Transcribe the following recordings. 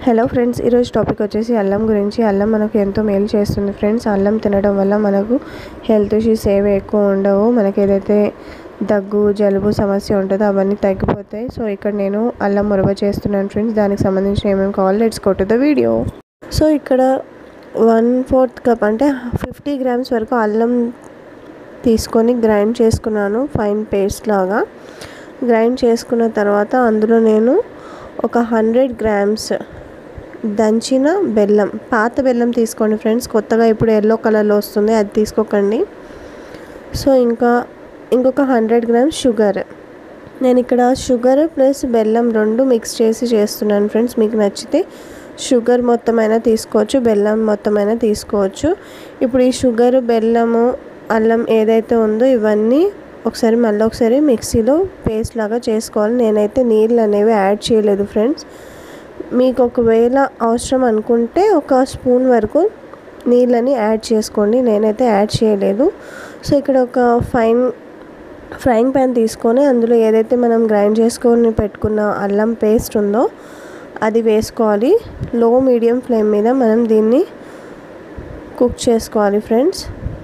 Hello friends, ఈరోజు topic వచ్చేసి అల్లం గురించి. అల్లం మనకు ఎంతో మేలు చేస్తుంది ఫ్రెండ్స్. అల్లం తినడం వల్ల మనకు హెల్త్ ఇష్యూస్ ఏవి ఎక్కువ ఉండవు. మనకి ఏదైతే దగ్గు జలుబు సమస్య ఉంటుందో అవన్నీ తగ్గిపోతాయి. సో ఇక్కడ నేను అల్లం మురవ చేస్తున్నాను ఫ్రెండ్స్. దానికి సంబంధించిన ఏమేమి కావాలి, let's go to the video. So ఇక్కడ 1/4 కప్ అంటే 50 గ్రామ్స్ వరకు అల్లం తీసుకొని గ్రైండ్ చేసుకున్నాను, ఫైన్ పేస్ట్ లాగా. గ్రైండ్ చేసుకున్న తర్వాత అందులో నేను ఒక 100 గ్రామ్స్ దంచిన బెల్లం, పాత బెల్లం తీసుకోండి ఫ్రెండ్స్. కొత్తగా ఇప్పుడు ఎల్లో కలర్లో వస్తుంది, అది తీసుకోకండి. సో ఇంకొక 100 గ్రామ్స్ షుగర్. నేను ఇక్కడ షుగర్ ప్లస్ బెల్లం రెండు మిక్స్ చేసి చేస్తున్నాను ఫ్రెండ్స్. మీకు నచ్చితే షుగర్ మొత్తమైనా తీసుకోవచ్చు, బెల్లం మొత్తమైనా తీసుకోవచ్చు. ఇప్పుడు ఈ షుగర్, బెల్లము, అల్లం ఏదైతే ఉందో ఇవన్నీ మళ్ళీ ఒకసారి మిక్సీలో పేస్ట్ లాగా చేసుకోవాలి. నేనైతే నీళ్ళు అనేవి యాడ్ చేయలేదు ఫ్రెండ్స్. మీకు ఒకవేళ అవసరం అనుకుంటే ఒక స్పూన్ వరకు నీళ్ళని యాడ్ చేసుకోండి, నేనైతే యాడ్ చేయలేదు. సో ఇక్కడ ఒక ఫ్రైయింగ్ ప్యాన్ తీసుకొని అందులో ఏదైతే మనం గ్రైండ్ చేసుకొని పెట్టుకున్న అల్లం పేస్ట్ ఉందో అది వేసుకోవాలి. లో మీడియం ఫ్లేమ్ మీద మనం దీన్ని కుక్ చేసుకోవాలి ఫ్రెండ్స్.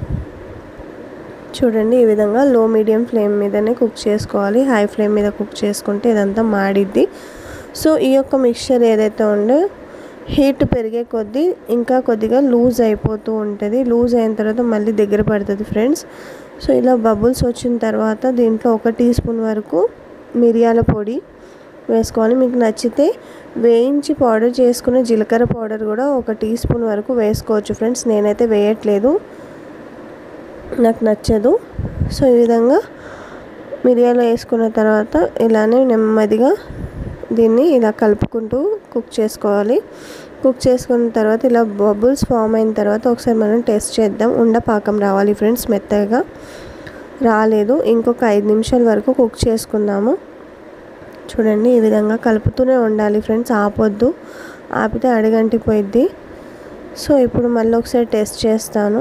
చూడండి, ఈ విధంగా లో మీడియం ఫ్లేమ్ మీదనే కుక్ చేసుకోవాలి. హై ఫ్లేమ్ మీద కుక్ చేసుకుంటే ఇదంతా మాడిద్ది. సో ఈ యొక్క మిక్చర్ ఏదైతే ఉందో హీట్ పెరిగే కొద్దీ ఇంకా కొద్దిగా లూజ్ అయిపోతూ ఉంటుంది. లూజ్ అయిన తర్వాత మళ్ళీ దగ్గర పడుతుంది ఫ్రెండ్స్. సో ఇలా బబుల్స్ వచ్చిన తర్వాత దీంట్లో 1 టీ స్పూన్ వరకు మిరియాల పొడి వేసుకోవాలి. మీకు నచ్చితే వేయించి పౌడర్ చేసుకున్న జీలకర్ర పౌడర్ కూడా 1 టీ స్పూన్ వరకు వేసుకోవచ్చు ఫ్రెండ్స్. నేనైతే వేయట్లేదు, నాకు నచ్చదు. సో ఈ విధంగా మిరియాలు వేసుకున్న తర్వాత ఇలానే నెమ్మదిగా దీన్ని ఇలా కలుపుకుంటూ కుక్ చేసుకోవాలి. కుక్ చేసుకున్న తర్వాత ఇలా బబుల్స్ ఫామ్ అయిన తర్వాత ఒకసారి మనం టెస్ట్ చేద్దాం. ఉండపాకం రావాలి ఫ్రెండ్స్, మెత్తగా రాలేదు. ఇంకొక 5 నిమిషాల వరకు కుక్ చేసుకుందాము. చూడండి, ఈ విధంగా కలుపుతూనే ఉండాలి ఫ్రెండ్స్, ఆపొద్దు. ఆపితే అడుగంటిపోయిద్ది. సో ఇప్పుడు మళ్ళీ ఒకసారి టెస్ట్ చేస్తాను.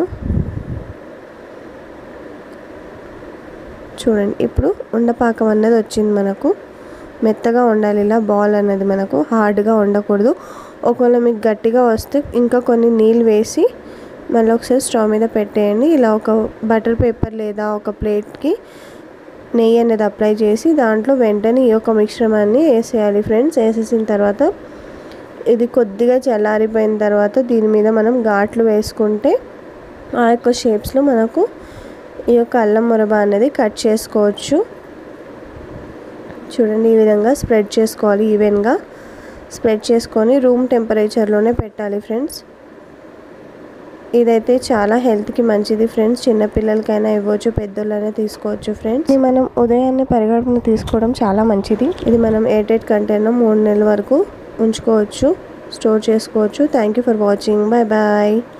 చూడండి, ఇప్పుడు ఉండపాకం అన్నది వచ్చింది మనకు. మెత్తగా ఉండాలి, ఇలా బాల్ అనేది మనకు హార్డ్గా ఉండకూడదు. ఒకవేళ మీకు గట్టిగా వస్తే ఇంకా కొన్ని నీళ్ళు వేసి మళ్ళీ ఒకసారి స్టవ్ మీద పెట్టేయండి. ఇలా ఒక బటర్ పేపర్ లేదా ఒక ప్లేట్కి నెయ్యి అనేది అప్లై చేసి దాంట్లో వెంటనే ఈ యొక్క మిశ్రమాన్ని వేసేయాలి ఫ్రెండ్స్. వేసేసిన తర్వాత ఇది కొద్దిగా చల్లారిపోయిన తర్వాత దీని మీద మనం ఘాట్లు వేసుకుంటే ఆ యొక్క షేప్స్లో మనకు ఈ యొక్క అల్లం మురబ అనేది కట్ చేసుకోవచ్చు. చూడండి, ఈ విధంగా స్ప్రెడ్ చేసుకోవాలి, ఈవెన్గా స్ప్రెడ్ చేసుకొని రూమ్ టెంపరేచర్లోనే పెట్టాలి ఫ్రెండ్స్. ఇదైతే చాలా హెల్త్కి మంచిది ఫ్రెండ్స్. చిన్నపిల్లలకైనా ఇవ్వచ్చు, పెద్దోళ్ళైనా తీసుకోవచ్చు ఫ్రెండ్స్. ఇది మనం ఉదయాన్నే పరిగడుపున తీసుకోవడం చాలా మంచిది. ఇది మనం ఎయిర్టైట్ కంటైనర్ 3 నెలల వరకు ఉంచుకోవచ్చు, స్టోర్ చేసుకోవచ్చు. Thank you for watching. Bye bye.